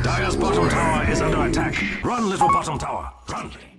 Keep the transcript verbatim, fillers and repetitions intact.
Dire's bottom tower is under attack. Run, little bottom tower. Run.